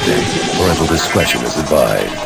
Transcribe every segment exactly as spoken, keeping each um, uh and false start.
listening. Parental discretion is advised.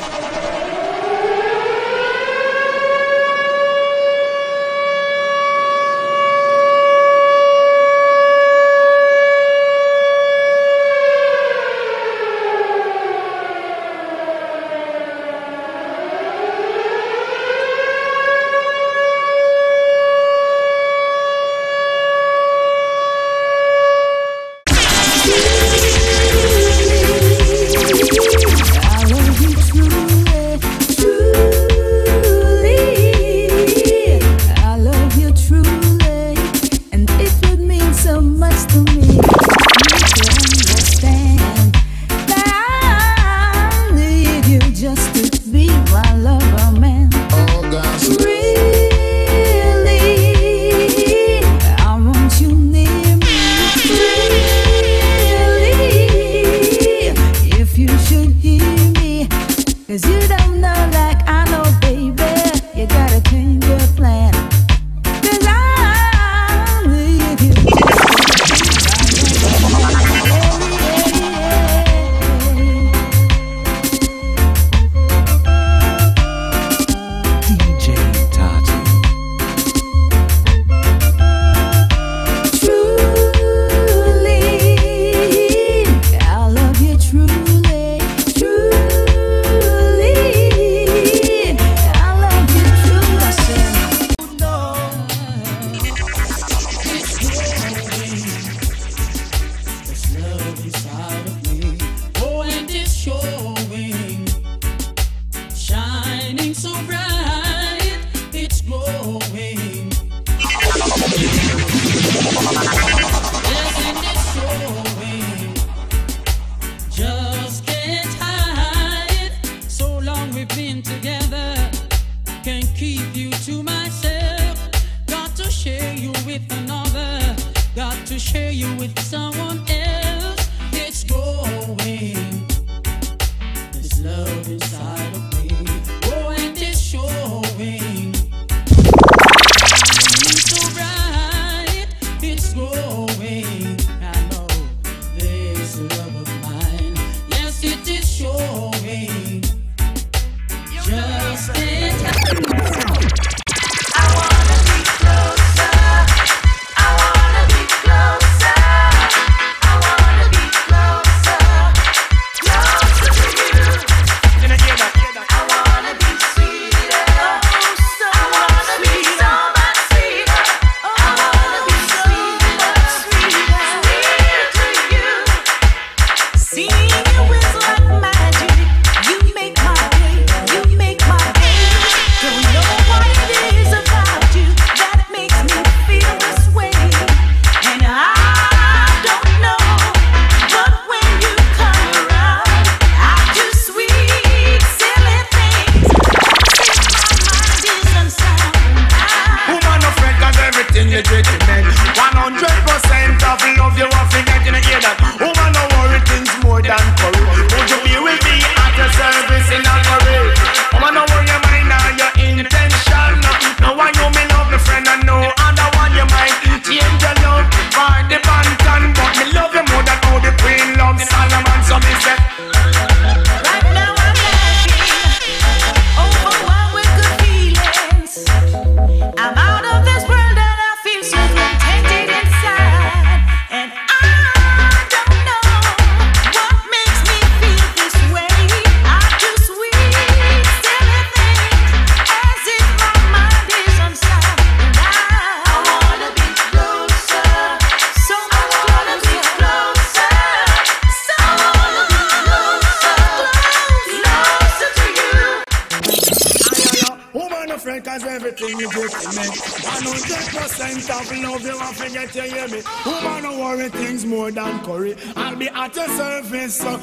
Cause everything you do to me one hundred percent of love you want to get, you hear me? Woman, don't worry, things more than curry. I'll be at your service, so in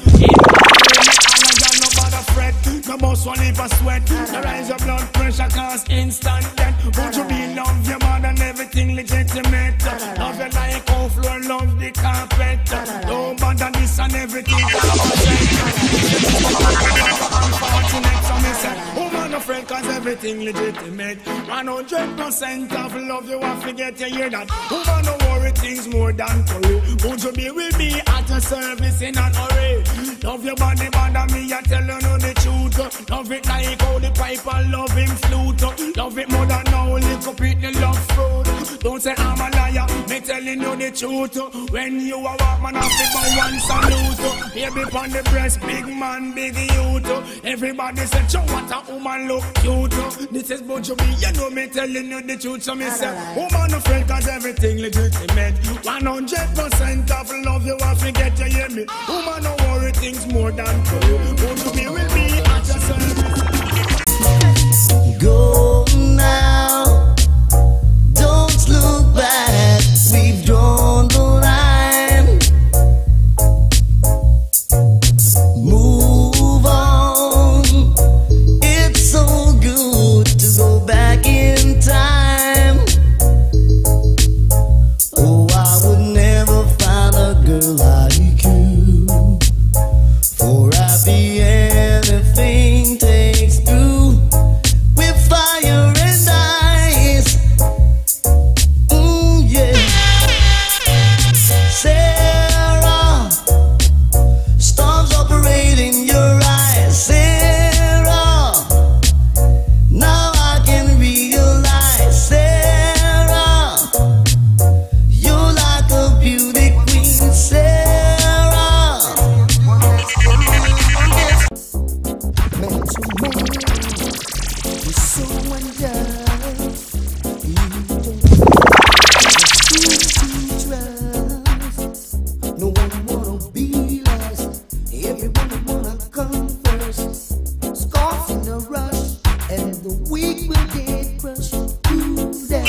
my room, no bother fret. No boss one if I sweat. The rise your blood pressure cause instant death. Would you be love your man and everything legitimate? Love you like how floor, love the carpet. Don't bother this and everything. Unfortunate, so me say, woman, afraid cause everything legitimate. One hundred percent of love you have to get to hear that. Woman no worry things more than curry. Would you be with me at your service in an hurry? Love your body bother me, I tell you no the truth. Love it like how the pipe and love him flute. Love it more than now, lick up it the love fruit. Don't say I'm a liar, me telling you the truth. When you a walk man off the bow and salute. Baby on the breast, big man, big youth. Everybody say, "Chow, what a woman look cute." This is Buju B, you know me telling you the truth. So me say, woman afraid cause everything legitimate. One hundred percent of love you have to get, you hear me? Woman no worry things more than true. Buju B will be at your service. Go now, don't look back, we've drawn the line. Move on, it's so good to go back in time. Oh, I would never find a girl like you, for I'd be anything takes two. Fire and ice, mm, yeah. Sarah, storms operate in your eyes. Sarah, now I can realize. Sarah, you're like a beauty queen. Sarah, man to man. So unjust, you don't to trust. No one wanna be last, everyone wanna come first. Scars in a rush, and the weak will get crushed. Cool down,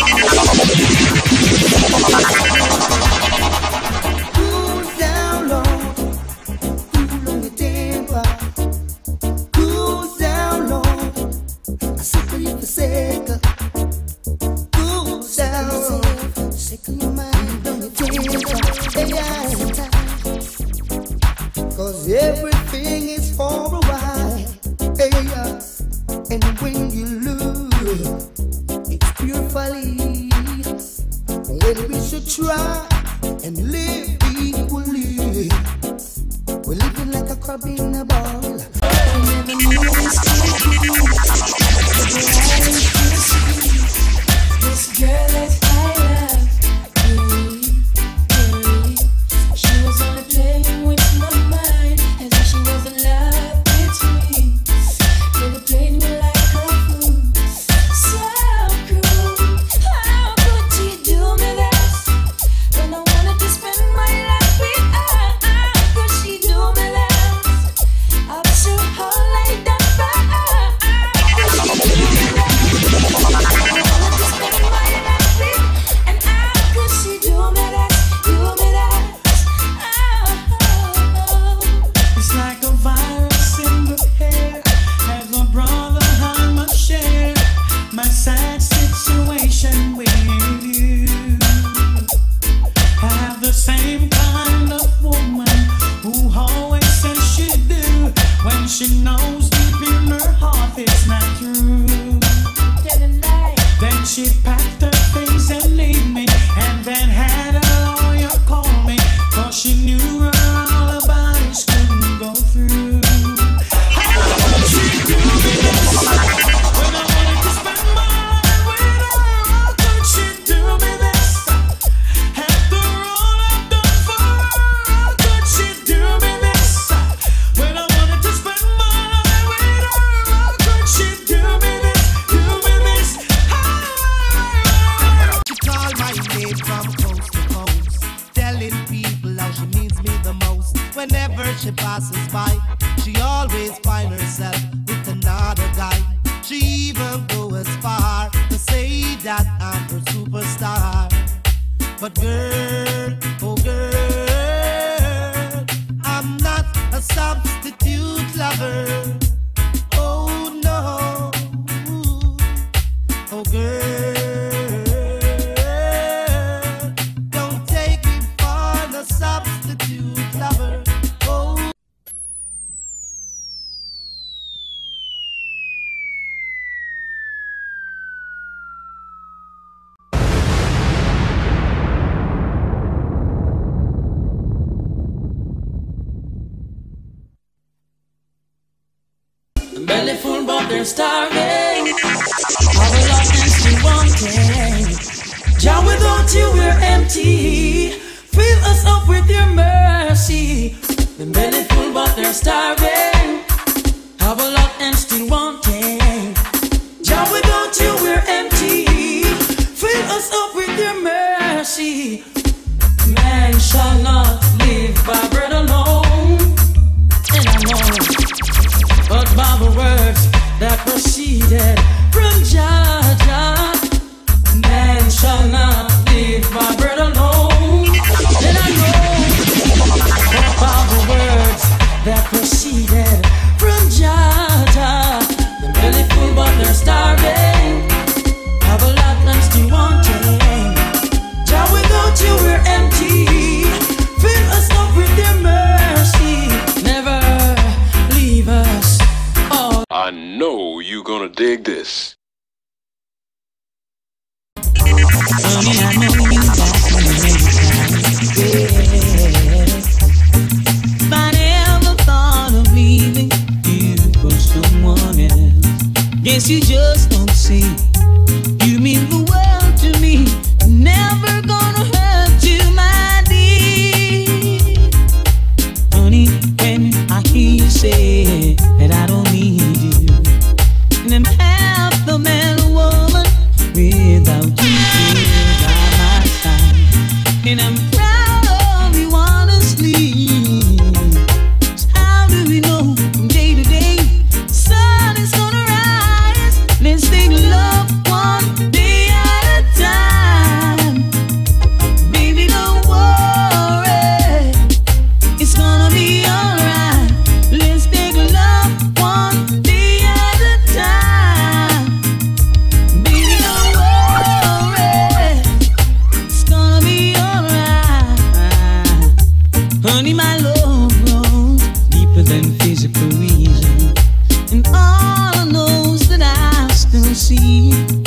cool down low, cool on your temper, cool down low. Sick of you for sake of cool down, sick of your mind, don't you take it, yeah. Cause everything is for a while, yeah. And when you lose, it's pure folly. When we should try and live equally, we're living like a crab in a ball. We never knew this girl that I love, really, really. She was only playing with my mind, as if she was in love with me. Never played me like a fool, so cruel. How could she do me this? When I wanted to spend my life with her, how could she do me this? I was so whole like that for her. How could she do me this? She knows deep in her heart it's not true. Then she packed her things and leave me, and then had a lawyer call me, cause she knew her alibis couldn't go through. How could she do me this? When I wanted to spend my life with her, how could she do me this? After all I've done for her, how could she do me this? When I wanted to spend whenever she passes by, she always finds herself with another guy. She even goes as far to say that I'm her superstar. But girl, oh girl, I'm not a substitute lover. Oh no, oh girl. they're starving. Have a lot and still wanting. Jah, without you we're empty. Fill us up with your mercy. The belly full but they're starving. Have a lot and still wanting. Jah, without you we're empty. Fill us up with your mercy. Man shall not live by bread alone, and I know, but by the words that proceeded from Jah Jah. Man shall not live by bread alone, and I know, but by the words that proceeded from Jah Jah. The belly full but they're starving. Have a lot and still wanting. Jah, without you we're empty. Fill us up with your mercy. Never leave us. Oh, I know you gonna dig this. honey, I know you got me. If I never thought of leaving you for someone else, guess you just don't see. You mean the world to me. Never gonna hurt you, my dear. Honey, when I hear you say that I don't need you, and I'm half the man or woman without you here by my side, and I'm proud of you honestly. So how do we know from day to day the sun is gonna rise? Let's take love one day at a time. Baby, don't worry, it's gonna be alright. Let's take love one day at a time. Baby, don't worry, it's gonna be alright. Honey, my love grows deeper than physical reason, and all I know is that I still see